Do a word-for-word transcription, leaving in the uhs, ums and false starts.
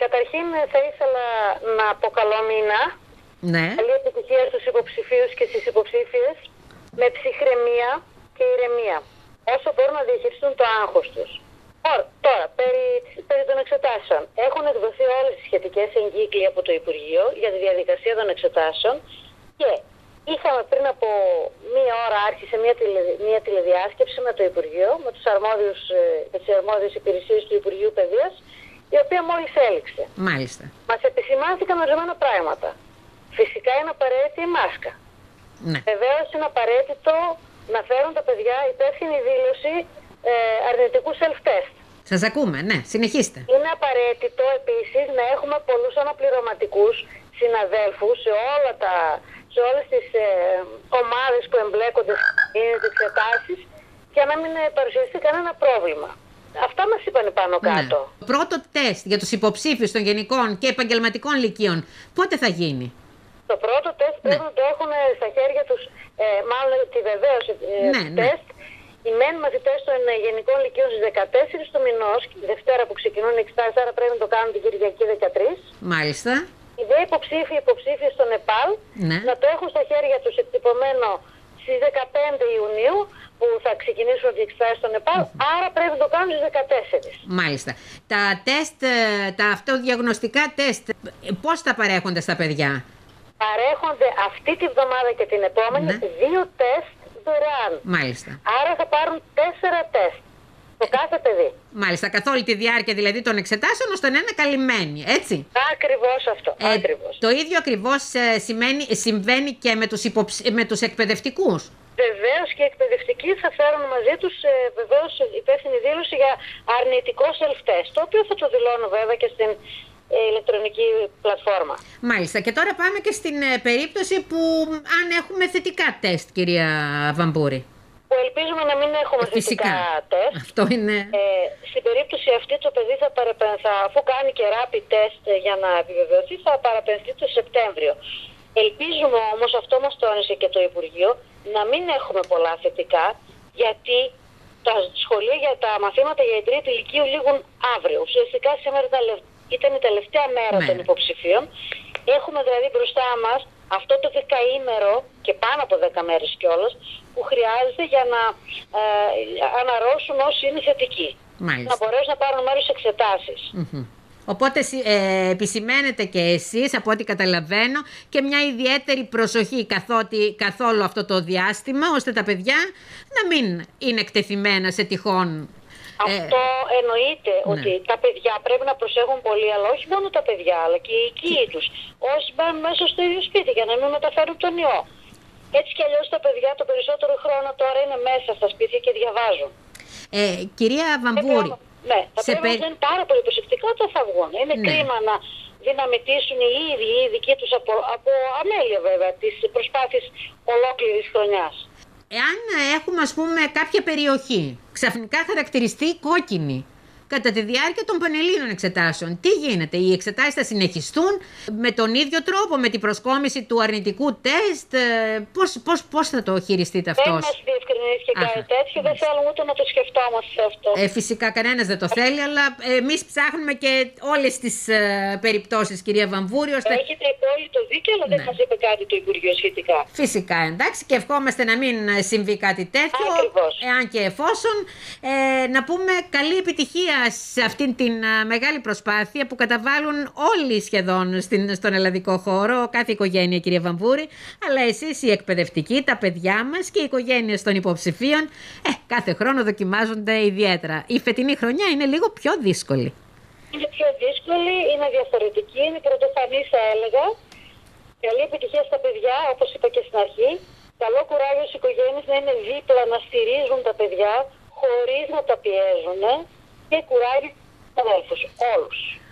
Καταρχήν θα ήθελα να πω καλό μήνα. Ναι. Καλή επιτυχία στους υποψηφίους και στις υποψήφιες, με ψυχραιμία και ηρεμία, όσο μπορούν να διαχειριστούν το άγχος τους. Τώρα, περί, περί των εξετάσεων. Έχουν εκδοθεί όλες οι σχετικές εγκύκλοι από το Υπουργείο για τη διαδικασία των εξετάσεων και είχαμε πριν από μία ώρα άρχισε μία, τηλε, μία τηλεδιάσκεψη με το Υπουργείο, με τους αρμόδιους, ε, τις αρμόδιες υπηρεσίες του Υπουργείου Παιδείας, η οποία μόλις έληξε. Μάλιστα. Μας επισημάνθηκαν ορισμένα πράγματα. Φυσικά είναι απαραίτητη η μάσκα. Ναι. Βεβαίως είναι απαραίτητο να φέρουν τα παιδιά υπεύθυνη δήλωση ε, αρνητικού self-test. Σας ακούμε, ναι, συνεχίστε. Είναι απαραίτητο επίσης να έχουμε πολλούς αναπληρωματικούς συναδέλφους σε, όλα τα, σε όλες τις ε, ομάδες που εμπλέκονται στις εξετάσεις για να μην παρουσιαστεί κανένα πρόβλημα. Αυτά μας είπαν πάνω κάτω. Ναι. Το πρώτο τεστ για τους υποψήφιους των γενικών και επαγγελματικών λυκείων πότε θα γίνει? Το πρώτο τεστ ναι. πρέπει να το έχουν στα χέρια τους, ε, μάλλον τη βεβαίωση ε, ναι, τεστ. Ναι. Οι μεν μαθητές των γενικών λυκείων στις δεκατέσσερις του μηνός, τη Δευτέρα που ξεκινούν οι εξετάσεις, άρα πρέπει να το κάνουν την Κυριακή δεκατρείς. Μάλιστα. Οι δε υποψήφοι υποψήφιες στο Νεπάλ ναι. να το έχουν στα χέρια τους εκτυπωμένο στις δεκαπέντε Ιουνίου, που θα ξεκινήσουν τις εξετάσεις στο Νεπάλ, mm-hmm. άρα πρέπει να το κάνουν στις δεκατέσσερις. Μάλιστα. Τα τεστ, τα αυτοδιαγνωστικά τεστ, πώς θα παρέχονται στα παιδιά? Παρέχονται αυτή τη βδομάδα και την επόμενη ναι. δύο τεστ δωρεάν. Μάλιστα. Άρα θα πάρουν τέσσερα τεστ το κάθε παιδί. Μάλιστα, καθ' όλη τη διάρκεια δηλαδή των εξετάσεων, ώστε να είναι καλυμμένοι, έτσι. Ακριβώς αυτό. Ε, ακριβώς. Το ίδιο ακριβώς ε, σημαίνει, συμβαίνει και με τους, υποψ... με τους εκπαιδευτικούς. Βεβαίως και οι εκπαιδευτικοί θα φέρουν μαζί τους ε, βεβαίως υπεύθυνη δήλωση για αρνητικό self-test, το οποίο θα το δηλώνω βέβαια και στην ε, ηλεκτρονική πλατφόρμα. Μάλιστα. Και τώρα πάμε και στην ε, περίπτωση που αν έχουμε θετικά τεστ, κυρία Βαμπούρη. Που ελπίζουμε να μην έχουμε ε, φυσικά. θετικά τεστ. Αυτό είναι. Ε, στην περίπτωση αυτή το παιδί θα παραπενθεί, αφού κάνει και rapid test για να επιβεβαιωθεί, θα παραπενθεί το Σεπτέμβριο. Ελπίζουμε όμως, αυτό μας τόνισε και το Υπουργείο, να μην έχουμε πολλά θετικά, γιατί τα σχολεία για τα μαθήματα για την τρίτη ηλικίου λήγουν αύριο. Ουσιαστικά σήμερα ήταν η τελευταία μέρα ναι. των υποψηφίων. Έχουμε δηλαδή μπροστά μας αυτό το δεκαήμερο και πάνω από δέκα μέρες κιόλας που χρειάζεται για να ε, αναρρώσουν όσοι είναι θετικοί. Μάλιστα. Να μπορέσουν να πάρουν μέρος στις εξετάσεις. Mm-hmm. Οπότε ε, επισημαίνετε και εσείς, από ό,τι καταλαβαίνω, και μια ιδιαίτερη προσοχή καθότι, καθόλου αυτό το διάστημα, ώστε τα παιδιά να μην είναι εκτεθειμένα σε τυχόν... Αυτό ε, εννοείται ναι. ότι τα παιδιά πρέπει να προσέχουν πολύ, αλλά όχι μόνο τα παιδιά, αλλά και οι οικοί τους. Όσοι μπαίνουν μέσα στο ίδιο σπίτι για να μην μεταφέρουν τον ιό. Έτσι κι αλλιώς τα παιδιά το περισσότερο χρόνο τώρα είναι μέσα στα σπίτια και διαβάζουν. Ε, κυρία Βαμπούρη... Ναι, θα σε πρέπει να είναι πάρα πολύ προσεκτικά όταν θα βγουν. Είναι ναι. κρίμα να δυναμητήσουν οι ίδιοι οι δικοί τους από, από αμέλεια βέβαια τις προσπάθειες ολόκληρης χρονιάς. Εάν έχουμε ας πούμε κάποια περιοχή ξαφνικά χαρακτηριστεί κόκκινη κατά τη διάρκεια των πανελλήνιων εξετάσεων, τι γίνεται? Οι εξετάσεις θα συνεχιστούν με τον ίδιο τρόπο, με την προσκόμιση του αρνητικού τεστ? Πώς, πώς, πώς θα το χειριστείτε αυτό? Δεν μας διευκρινίζει και κάτι τέτοιο, δεν θέλουμε ούτε να το σκεφτόμαστε αυτό. Ε, φυσικά κανένας δεν το θέλει, αλλά εμείς ψάχνουμε και όλες τις ε, περιπτώσεις, κυρία Βαμβούρη. Ώστε... Έχετε απόλυτο δίκιο, αλλά ναι. δεν μας είπε κάτι το Υπουργείο σχετικά. Φυσικά, εντάξει, και ευχόμαστε να μην συμβεί κάτι τέτοιο. Ακριβώς. Εάν και εφόσον, ε, να πούμε καλή επιτυχία σε αυτήν την uh, μεγάλη προσπάθεια που καταβάλουν όλοι σχεδόν στην, στον ελλαδικό χώρο, κάθε οικογένεια, κυρία Βαμβούρη, αλλά εσείς οι εκπαιδευτικοί, τα παιδιά μας και οι οικογένειες των υποψηφίων, ε, κάθε χρόνο δοκιμάζονται ιδιαίτερα. Η φετινή χρονιά είναι λίγο πιο δύσκολη. Είναι πιο δύσκολη, είναι διαφορετική, είναι πρωτοφανής θα έλεγα. Καλή επιτυχία στα παιδιά, όπως είπα και στην αρχή. Καλό κουράγιο στις οικογένειες να είναι δίπλα, να στηρίζουν τα παιδιά, χωρίς να τα πιέζουν. Και κουράγιο στους αδέλφους, όλους.